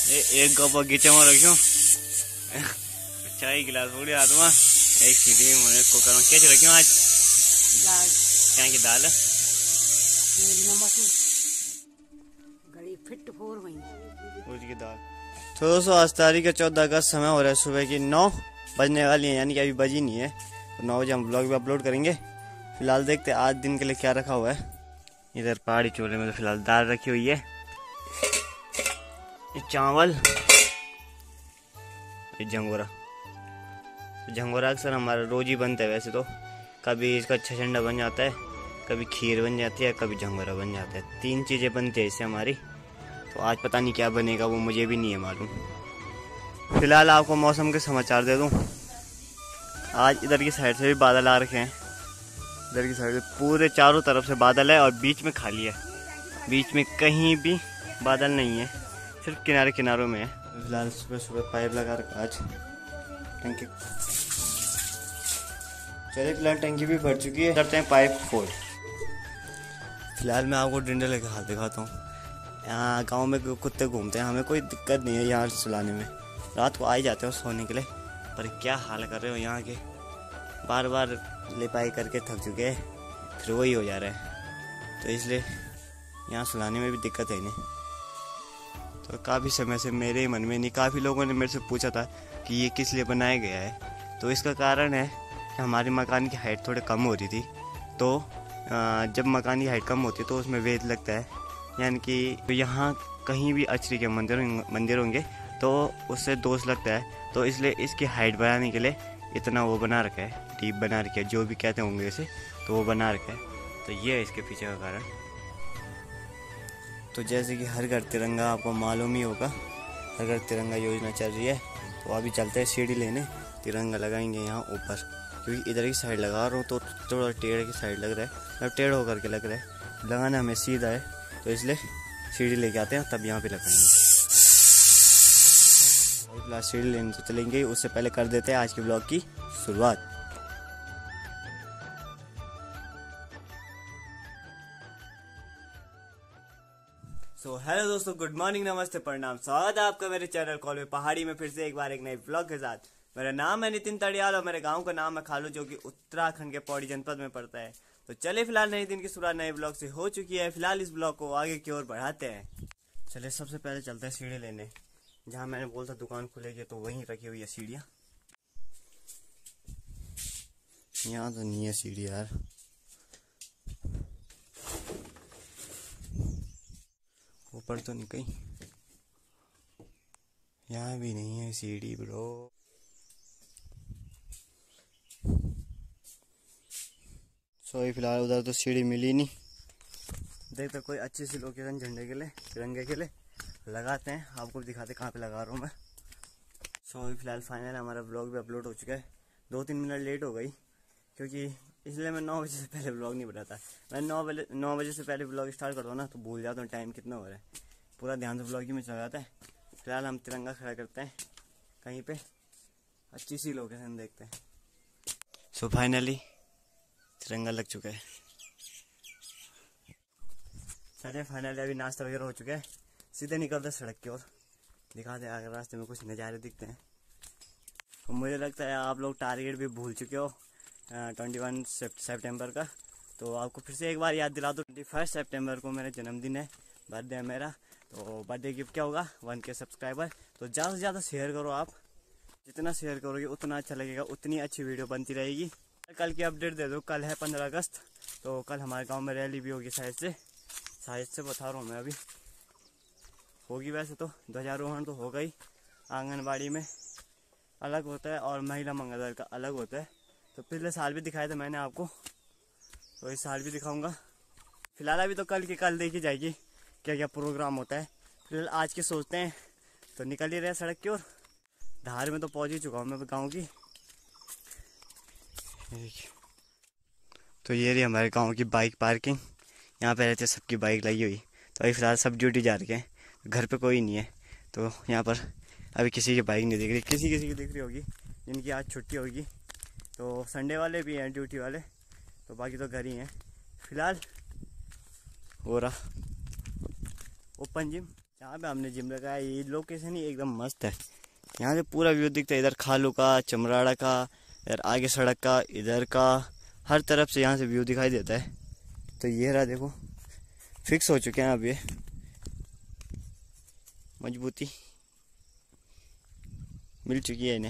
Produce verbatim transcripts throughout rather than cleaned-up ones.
ए, एक गप गिचे में रखियो चाय गिलास पूरी हाथ में एक सीटी में मैंने कुकर में क्या रखियो आज दाल क्या की दाल है घड़ी फिट फोर हुई की दाल। तो दोस्तों आज तारीख है चौदह अगस्त, समय हो रहा है सुबह की नौ बजने वाली है, यानी कि अभी बजी नहीं है। तो नौ बजे हम ब्लॉग भी अपलोड करेंगे। फिलहाल देखते हैं आज दिन के लिए क्या रखा हुआ है। इधर पहाड़ी चूल्हे में तो फिलहाल दाल रखी हुई है, ये चावल, ये झंगोरा। झंगोरा अक्सर हमारा रोज ही बनता है वैसे तो, कभी इसका छछंडा बन जाता है, कभी खीर बन जाती है, कभी झंगोरा बन जाता है। तीन चीज़ें बनती है इससे हमारी। तो आज पता नहीं क्या बनेगा, वो मुझे भी नहीं है मालूम। फिलहाल आपको मौसम के समाचार दे दूं। आज इधर की साइड से भी बादल आ रखे हैं, इधर की साइड से पूरे चारों तरफ से बादल है और बीच में खाली है, बीच में कहीं भी बादल नहीं है, सिर्फ किनारे किनारों में है। फिलहाल सुबह सुबह पाइप लगा रखा आज टंकी। चलिए फिलहाल टंकी भी भर चुकी है, करते हैं पाइप फोल्ड। फिलहाल मैं आपको डंडे लेकर हाथ दिखाता हूँ। यहाँ गांव में कुत्ते घूमते हैं, हमें कोई दिक्कत नहीं है यहाँ सुलाने में, रात को आ ही जाते हो सोने के लिए। पर क्या हाल कर रहे हो यहाँ के, बार बार लिपाई करके थक चुके हैं, फिर वही हो जा रहा है, तो इसलिए यहाँ सुलाने में भी दिक्कत है नहीं। तो काफ़ी समय से मेरे मन में नहीं, काफ़ी लोगों ने मेरे से पूछा था कि ये किस लिए बनाया गया है। तो इसका कारण है कि हमारे मकान की हाइट थोड़ी कम हो रही थी। तो जब मकान की हाइट कम होती है तो उसमें वेद लगता है, यानी कि यहाँ कहीं भी अचरी के मंदिर मंदिर होंगे तो उससे दोष लगता है। तो इसलिए इसकी हाइट बढ़ाने के लिए इतना वो बना रखा है, डीप बना रखा है, जो भी कहते होंगे इसे, तो वो बना रखा है। तो ये है इसके पीछे का कारण। तो जैसे कि हर घर तिरंगा आपको मालूम ही होगा, हर घर तिरंगा योजना चल रही है। तो अभी चलते हैं सीढ़ी लेने, तिरंगा लगाएंगे यहाँ ऊपर, क्योंकि इधर की साइड लगा रहा हूँ तो थोड़ा टेढ़ की साइड लग रहा है, मतलब टेढ़ होकर के लग रहा है, लगाना हमें सीधा है। तो इसलिए सीढ़ी लेके आते हैं तब यहाँ पे लगाएंगे। फिलहाल सीढ़ी लेने तो चलेंगे, उससे पहले कर देते हैं आज के ब्लॉग की शुरुआत। सो हेलो दोस्तों, गुड मॉर्निंग, नमस्ते, प्रणाम, स्वागत है आपका मेरे चैनल कॉल में पहाड़ी में फिर से एक बार एक नए ब्लॉग के साथ। मेरा नाम है नितिन तड़ियाल और मेरे गांव का नाम है खालू, जो कि उत्तराखंड के पौड़ी जनपद में पड़ता है। तो चलिए फिलहाल नए दिन की शुरुआत नए ब्लॉग से हो चुकी है। फिलहाल इस ब्लॉग को आगे की ओर बढ़ाते हैं। चलिए सबसे पहले चलते हैं सीढ़ी लेने, जहाँ मैंने बोला था दुकान खुलेगी, तो वहीं रखी हुई है सीढ़ियाँ। यहाँ तो नहीं है सीढ़ी यार, ऊपर तो नहीं, कहीं यहाँ भी नहीं है सीढ़ी ब्रो। सो फिलहाल उधर तो सीढ़ी मिली नहीं, देखते कोई अच्छी सी लोकेशन झंडे के लिए, तिरंगे के लिए लगाते हैं, आपको भी दिखाते कहाँ पे लगा रहा हूँ मैं। सो अभी फिलहाल फाइनल हमारा ब्लॉग भी अपलोड हो चुका है। दो तीन मिनट लेट हो गई, क्योंकि इसलिए मैं नौ बजे से पहले ब्लॉग नहीं बनाता। मैं नौ बजे नौ बजे से पहले ब्लॉग स्टार्ट करता हूँ ना, तो भूल जाता हूँ टाइम कितना हो रहा है, पूरा ध्यान से ब्लॉग ही में चला जाता है। फिलहाल हम तिरंगा खड़ा करते हैं कहीं पे, अच्छी सी लोकेशन देखते हैं। सो फाइनली तिरंगा लग चुका है। चलिए फाइनली अभी नाश्ता वगैरह हो चुका है, सीधे निकलते सड़क की ओर, दिखाते हैं अगर रास्ते में कुछ नज़ारे दिखते हैं। तो मुझे लगता है आप लोग टारगेट भी भूल चुके हो ट्वेंटी वन सेप्टेम्बर का। तो आपको फिर से एक बार याद दिला दो, ट्वेंटी फर्स्ट सेप्टेम्बर को मेरा जन्मदिन है, बर्थडे है मेरा। तो बर्थडे गिफ्ट क्या होगा, वन के सब्सक्राइबर। तो ज़्यादा से ज़्यादा शेयर करो आप, जितना शेयर करोगे उतना अच्छा लगेगा, उतनी अच्छी वीडियो बनती रहेगी। कल की अपडेट दे दो, कल है पंद्रह अगस्त, तो कल हमारे गाँव में रैली भी होगी शायद से, शायद से बता रहा हूँ मैं, अभी होगी। वैसे तो ध्वजारोहण तो होगा ही, आंगनबाड़ी में अलग होता है और महिला मंगल दल का अलग होता है। तो पिछले साल भी दिखाया था मैंने आपको, तो इस साल भी दिखाऊंगा। फिलहाल अभी तो कल की कल देखी जाएगी क्या क्या प्रोग्राम होता है। फिलहाल आज के सोचते हैं, तो निकल ही रहे सड़क की ओर। धार में तो पहुंच ही चुका हूँ मैं गाँव की। तो ये रही हमारे गाँव की बाइक पार्किंग, यहाँ पे रहते सबकी बाइक लगी हुई। तो अभी फिलहाल सब ड्यूटी जा रहे हैं, घर पे कोई नहीं है, तो यहाँ पर अभी किसी की बाइक नहीं दिख रही, किसी किसी की दिख रही होगी जिनकी आज छुट्टी होगी। तो संडे वाले भी हैं ड्यूटी वाले, तो बाकी तो घर ही हैं। फिलहाल हो रहा ओपन जिम, जहाँ पे हमने जिम लगाया ये लोकेशन ही एकदम मस्त है। यहाँ से पूरा व्यू दिखता है, इधर खालू का, चमराड़ा का, इधर आगे सड़क का, इधर का, हर तरफ से यहाँ से व्यू दिखाई देता है। तो ये रहा देखो, फिक्स हो चुके हैं अब ये मजबूती मिल चुकी है इन्हें।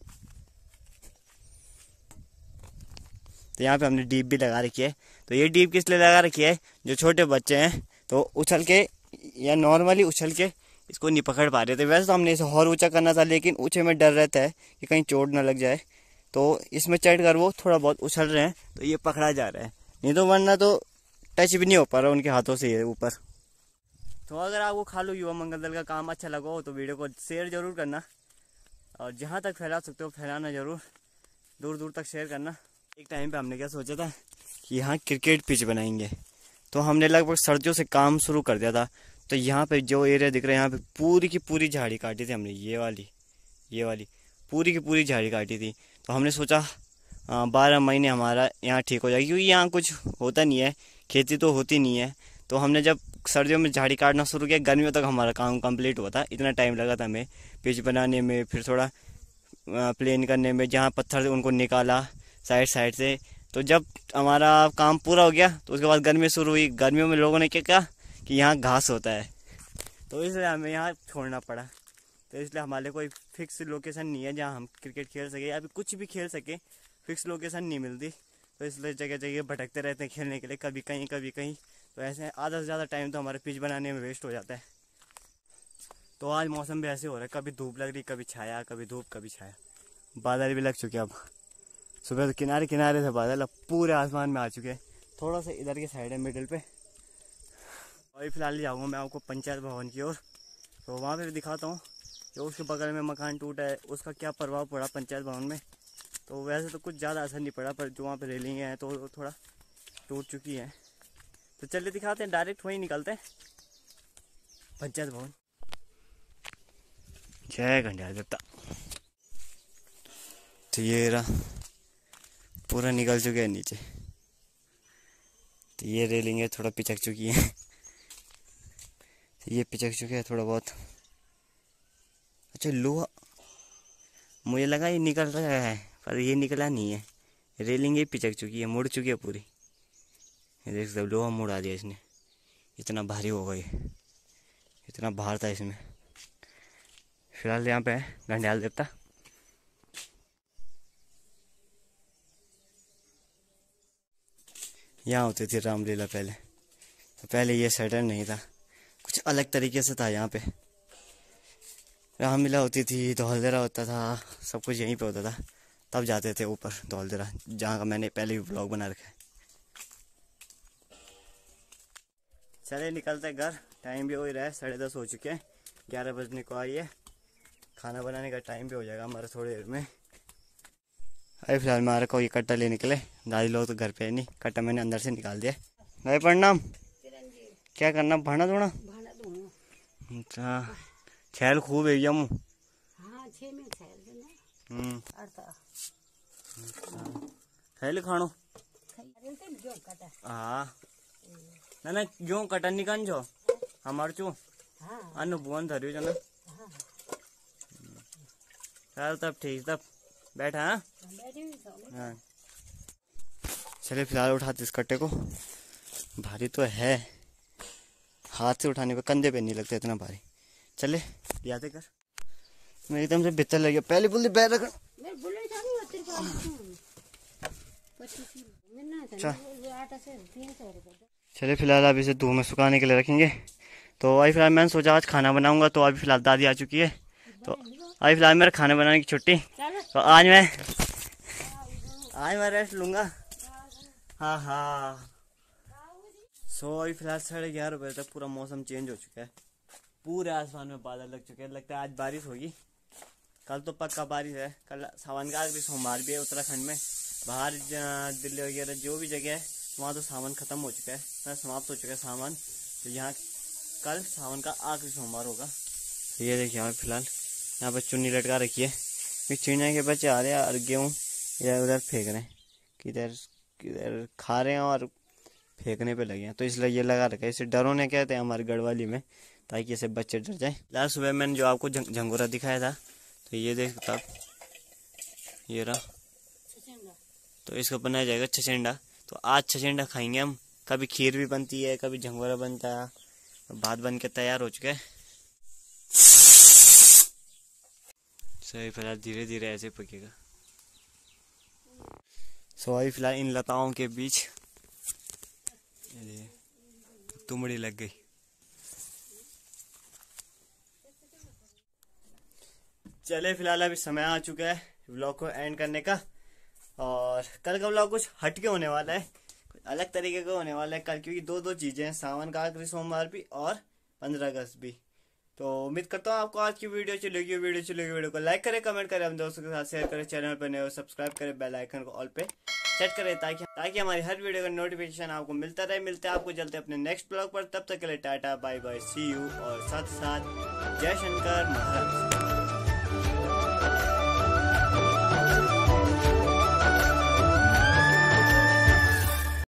तो यहाँ पे हमने डीप भी लगा रखी है। तो ये डीप किस लिए लगा रखी है, जो छोटे बच्चे हैं तो उछल के या नॉर्मली उछल के इसको नहीं पकड़ पा रहे थे। वैसे तो हमने इसे और ऊंचा करना था, लेकिन ऊंचे में डर रहता है कि कहीं चोट ना लग जाए, तो इसमें चढ़ कर वो थोड़ा बहुत उछल रहे हैं तो ये पकड़ा जा रहा है, नहीं तो वरना तो टच भी नहीं हो पा रहा उनके हाथों से ये ऊपर। तो अगर आपको खालू युवा मंगल दल का काम अच्छा लगा हो तो वीडियो को शेयर जरूर करना, और जहाँ तक फैला सकते हो फैलाना जरूर, दूर दूर तक शेयर करना। एक टाइम पे हमने क्या सोचा था कि यहाँ क्रिकेट पिच बनाएंगे, तो हमने लगभग सर्दियों से काम शुरू कर दिया था। तो यहाँ पे जो एरिया दिख रहा है यहाँ पे पूरी की पूरी झाड़ी काटी थी हमने, ये वाली ये वाली पूरी की पूरी झाड़ी काटी थी। तो हमने सोचा बारह महीने हमारा यहाँ ठीक हो जाएगी, क्योंकि यहाँ कुछ होता नहीं है, खेती तो होती नहीं है। तो हमने जब सर्दियों में झाड़ी काटना शुरू किया, गर्मियों तक हमारा काम कंप्लीट हुआ था। इतना टाइम लगा था हमें पिच बनाने में, फिर थोड़ा प्लेन करने में, जहाँ पत्थर उनको निकाला साइड साइड से। तो जब हमारा काम पूरा हो गया तो उसके बाद गर्मी शुरू हुई। गर्मियों में लोगों ने क्या कहा कि यहाँ घास होता है, तो इसलिए हमें यहाँ छोड़ना पड़ा। तो इसलिए हमारे कोई फिक्स लोकेशन नहीं है जहाँ हम क्रिकेट खेल सके या फिर कुछ भी खेल सके, फिक्स लोकेशन नहीं मिलती। तो इसलिए जगह जगह भटकते रहते हैं खेलने के लिए, कभी कहीं कभी कहीं। तो ऐसे आधा से ज़्यादा टाइम तो हमारे पिच बनाने में वेस्ट हो जाता है। तो आज मौसम भी ऐसे हो रहा है, कभी धूप लग रही, कभी छाया, कभी धूप कभी छाया। बादल भी लग चुके हैं अब, सुबह तो किनारे किनारे से बादल अब पूरे आसमान में आ चुके हैं। थोड़ा सा इधर की साइड है मिडिल पे। अभी फिलहाल जाऊँगा मैं आपको पंचायत भवन की ओर, तो वहाँ पे भी दिखाता हूँ जो उसके बगल में मकान टूटा है उसका क्या प्रभाव पड़ा पंचायत भवन में। तो वैसे तो कुछ ज़्यादा असर नहीं पड़ा, पर जो वहाँ पे रेलिंग है तो थोड़ा टूट चुकी है। तो चलिए दिखाते हैं, डायरेक्ट वहीं निकलते हैं पंचायत भवन। जय घंटियाल देवता। तो ये रहा पूरा निकल चुके हैं नीचे। तो ये रेलिंग है थोड़ा पिचक चुकी है, तो ये पिचक चुके हैं थोड़ा बहुत। अच्छा लोहा, मुझे लगा ये निकल रहा है पर ये निकला नहीं है, रेलिंग ही पिचक चुकी है, मुड़ चुकी है पूरी। ये देख सकते लोहा मुड़ा दिया इसने, इतना भारी हो गई, इतना भार था इसमें। फिलहाल यहाँ पे है घंटियाल देवता। यहाँ होती थी रामलीला पहले। तो पहले ये शटर नहीं था, कुछ अलग तरीके से था। यहाँ पे रामलीला होती थी, धौलधरा होता था, सब कुछ यहीं पे होता था। तब जाते थे ऊपर धौलधरा, जहाँ का मैंने पहले भी ब्लॉग बना रखा है। चले निकलते घर, टाइम भी हो ही रहा है, साढ़े दस हो चुके हैं, ग्यारह बजने को आई है। खाना बनाने का टाइम भी हो जाएगा हमारा थोड़ी देर में। अरे फिलहाल हमारे को ये कट्टा ले निकले, दादी लोग तो घर पे है नहीं, कट्टा मैंने अंदर से निकाल दिया। भाई प्रणाम, क्या करना, भाना धोना? अच्छा छैल खूब है यमु। हम्म छैल खानो हाँ ना ना क्यों कटा निकाल जो हमार चू अन्न भुवन धरियो जना। चल तब ठीक, तब बैठा। हाँ हाँ चलिए फिलहाल उठाते इस कट्टे को, भारी तो है, हाथ से उठाने पे कंधे पे नहीं लगता इतना भारी। चले याद कर, मैं एकदम से भीतर लग गया, पहले बोल दे बैठ रख। चलिए फिलहाल अब इसे धूप में सुखाने के लिए रखेंगे। तो अभी फिलहाल मैंने सोचा आज खाना बनाऊंगा, तो अभी फिलहाल दादी आ चुकी है, तो अभी फिलहाल मेरा खाना बनाने की छुट्टी। तो आज मैं आज मैं रेस्ट लूंगा। हाँ हाँ सो अभी फिलहाल साढ़े ग्यारह बजे तक पूरा मौसम चेंज हो चुका है, पूरे आसमान में बादल लग चुके हैं, लगता है आज बारिश होगी। कल तो पक्का बारिश है, कल सावन का आखिरी सोमवार भी है उत्तराखंड में। बाहर दिल्ली वगैरह जो भी जगह है वहाँ तो सावन खत्म हो चुका है, समाप्त हो चुका है सावन। तो यहाँ कल सावन का आखिरी सोमवार होगा। तो ये देखिए यहाँ फिलहाल यहाँ पर चुन्नी लटका रखी है, चिड़िया के बच्चे आ रहे हैं और गेहूँ इधर उधर फेंक रहे हैं, किधर किधर खा रहे हैं और फेंकने पे लगे हैं। तो इसलिए ये लगा रखा है, इसे डरोने कहते हैं हमारी गढ़वाली में। ताकि ऐसे बच्चे डर जाए। लास्ट सुबह मैंने जो आपको झंगोरा दिखाया था, तो ये देख सकते आप, ये रहा। तो इसका बनाया जाएगा छछेंडा। तो आज छछेंडा खाएंगे हम। कभी खीर भी बनती है, कभी झंगोरा बनता है। तो भात बन के तैयार हो चुका है। सही फिलहाल धीरे धीरे ऐसे पकेगा। सो अभी फिलहाल इन लताओं के बीच तुमड़ी लग गई। चले फिलहाल अभी समय आ चुका है व्लॉग को एंड करने का। और कल का व्लॉग कुछ हटके होने वाला है, कुछ अलग तरीके का होने वाला है कल, क्योंकि दो दो चीजें हैं, सावन का आखिरी सोमवार भी और पंद्रह अगस्त भी। तो उम्मीद करता हूँ आपको आज की वीडियो चलेगी। वीडियो चलेगी वीडियो को लाइक करें, कमेंट करें, अपने दोस्तों के साथ शेयर करें, चैनल पर नए हो सब्सक्राइब करें, बेल आइकन को ऑल पे सेट करें ताकि ताकि हमारी हर वीडियो का नोटिफिकेशन आपको मिलता रहे। मिलते हैं आपको चलते अपने नेक्स्ट ब्लॉग पर। तब तक के लिए tata bye bye see you, और साथ साथ जय शंकर महाराज।